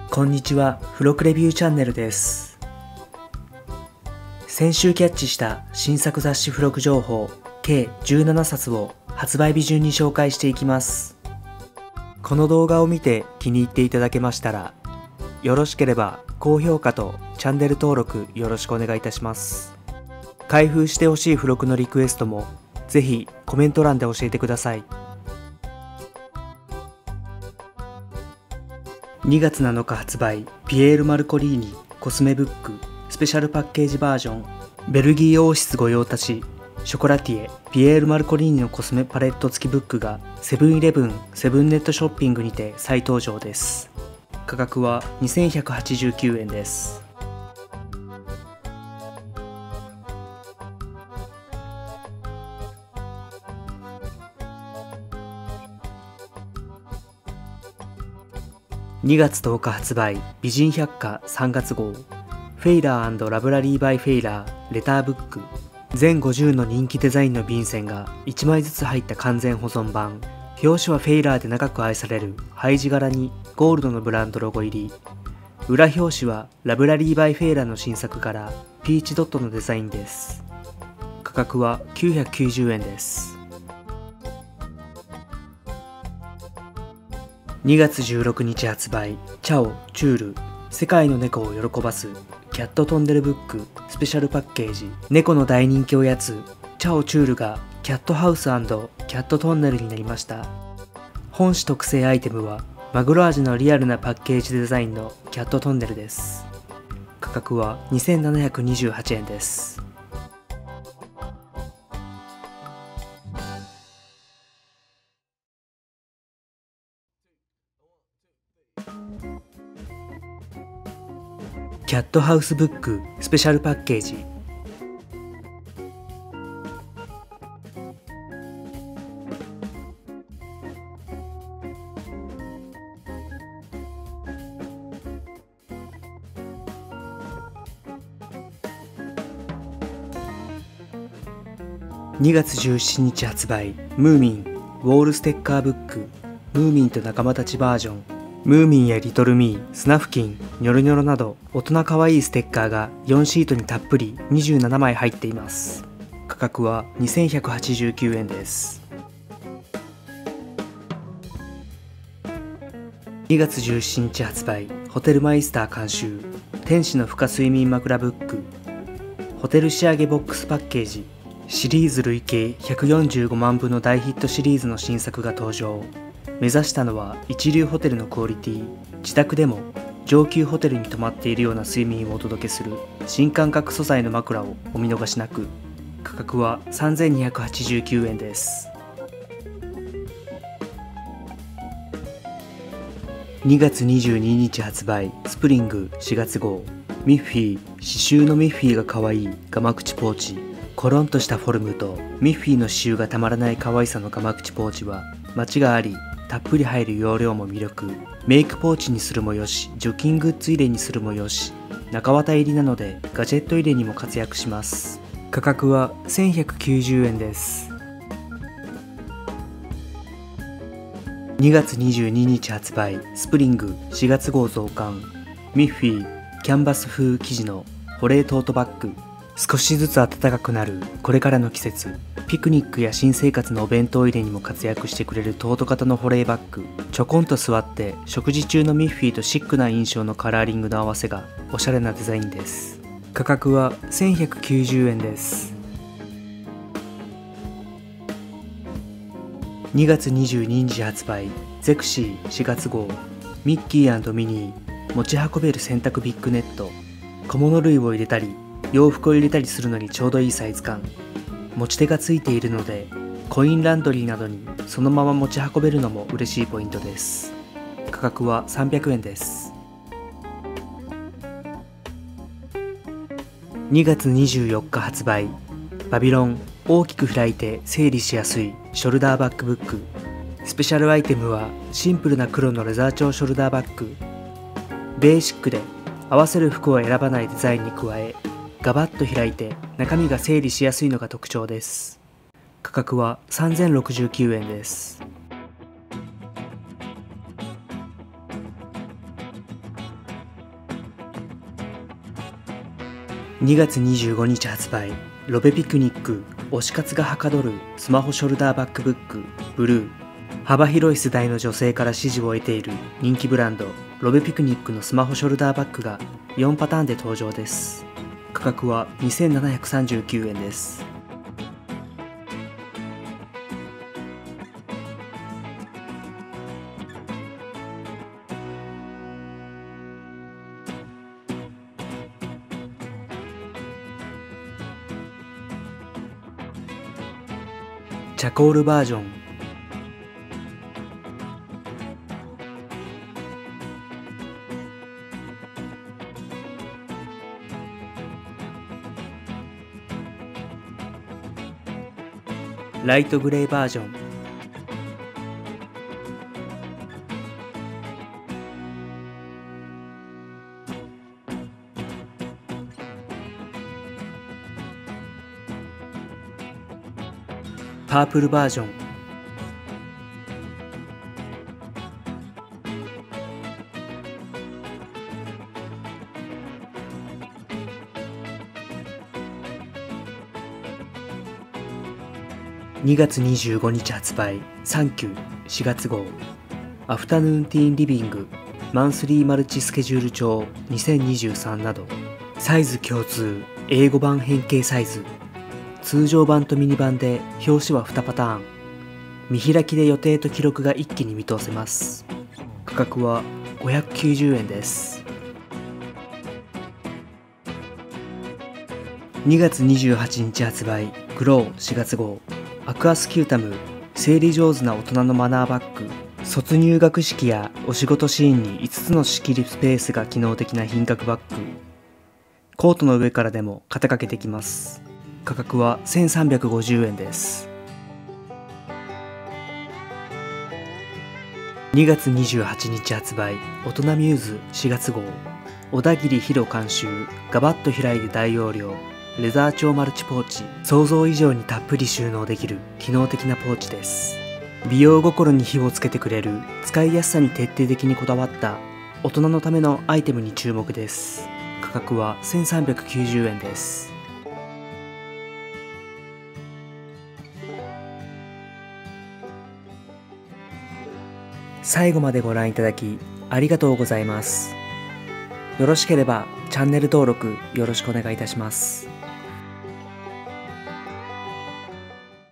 こんにちは、付録レビューチャンネルです。先週キャッチした新作雑誌付録情報計17冊を発売日順に紹介していきます。この動画を見て気に入っていただけましたら、よろしければ高評価とチャンネル登録よろしくお願いいたします。開封してほしい付録のリクエストもぜひコメント欄で教えてください。2月7日発売、ピエール・マルコリーニコスメブックスペシャルパッケージバージョン。ベルギー王室御用達ショコラティエピエール・マルコリーニのコスメパレット付きブックがセブンイレブン、セブンネットショッピングにて再登場です。価格は2189円です。2月10日発売、美人百科3月号、フェイラー&ラブラリーバイフェイラーレターブック。全50の人気デザインの便箋が1枚ずつ入った完全保存版。表紙はフェイラーで長く愛されるハイジ柄にゴールドのブランドロゴ入り。裏表紙はラブラリーバイフェイラーの新作からピーチドットのデザインです。価格は990円です。2月16日発売、チャオ・チュール世界の猫を喜ばすキャットトンネルブックスペシャルパッケージ。猫の大人気おやつチャオ・チュールがキャットハウス&キャットトンネルになりました。本誌特製アイテムはマグロ味のリアルなパッケージデザインのキャットトンネルです。価格は2728円です。キャットハウスブックスペシャルパッケージ。2月17日発売、ムーミンウォールステッカーブックムーミンと仲間たちバージョン。ムーミンやリトルミー、スナフキン、ニョロニョロなど大人かわいいステッカーが4シートにたっぷり27枚入っています。価格は2189円です。2月17日発売、ホテルマイスター監修天使の深睡眠枕ブックホテル仕上げボックスパッケージ。シリーズ累計145万部の大ヒットシリーズの新作が登場。目指したのは一流ホテルのクオリティ。自宅でも上級ホテルに泊まっているような睡眠をお届けする新感覚素材の枕をお見逃しなく。価格は3289円です。2月22日発売、スプリング4月号、ミッフィー刺繍のミッフィーが可愛いガマ口ポーチ。コロンとしたフォルムとミッフィーの刺繍がたまらない可愛さのガマ口ポーチはマチがあり、たっぷり入る容量も魅力。メイクポーチにするもよし、除菌グッズ入れにするもよし、中綿入りなのでガジェット入れにも活躍します。価格は1190円です。2月22日発売、スプリング4月号増刊、ミッフィーキャンバス風生地の保冷トートバッグ。少しずつ暖かくなるこれからの季節、ピクニックや新生活のお弁当入れにも活躍してくれるトート型の保冷バッグ。ちょこんと座って食事中のミッフィーとシックな印象のカラーリングの合わせがおしゃれなデザインです。価格は1190円です。2月22日発売、ゼクシー4月号、ミッキー&ミニー持ち運べる洗濯ビッグネット。小物類を入れたり洋服を入れたりするのにちょうどいいサイズ感。持ち手がついているのでコインランドリーなどにそのまま持ち運べるのも嬉しいポイントです。価格は300円です。2月24日発売、バビロン大きく開いて整理しやすいショルダーバッグブック。スペシャルアイテムはシンプルな黒のレザー調ショルダーバッグ。ベーシックで合わせる服を選ばないデザインに加え、ガバッと開いて中身が整理しやすいのが特徴です。価格は3069円です。 2月25日発売、ロベピクニック推し活がはかどるスマホショルダーバックブックブルー。幅広い世代の女性から支持を得ている人気ブランドロベピクニックのスマホショルダーバッグが4パターンで登場です。価格は2739円です。チャコールバージョン。ライトグレーバージョン。パープルバージョン。2月25日発売、サンキュー4月号。アフタヌーンティーンリビングマンスリーマルチスケジュール帳2023など、サイズ共通英語版変形サイズ。通常版とミニ版で表紙は2パターン。見開きで予定と記録が一気に見通せます。価格は590円です。2月28日発売、グロー4月号。アクアスキュータム整理上手な大人のマナーバッグ。卒入学式やお仕事シーンに5つの仕切りスペースが機能的な品格バッグ。コートの上からでも肩掛けできます。価格は1350円です。2月28日発売、大人ミューズ4月号。小田切ヒロ監修、ガバッと開いて大容量レザー調マルチポーチ。想像以上にたっぷり収納できる機能的なポーチです。美容心に火をつけてくれる使いやすさに徹底的にこだわった大人のためのアイテムに注目です。価格は1390円です。最後までご覧いただきありがとうございます。よろしければチャンネル登録よろしくお願いいたします。